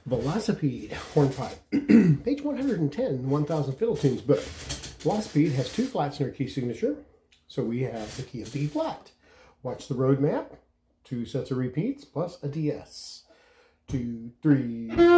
Velocipede Hornpipe, page 110, 1000 Fiddle Tunes book. Velocipede has two flats in our key signature, so we have the key of D flat. Watch the road map, two sets of repeats, plus a DS. 2, 3...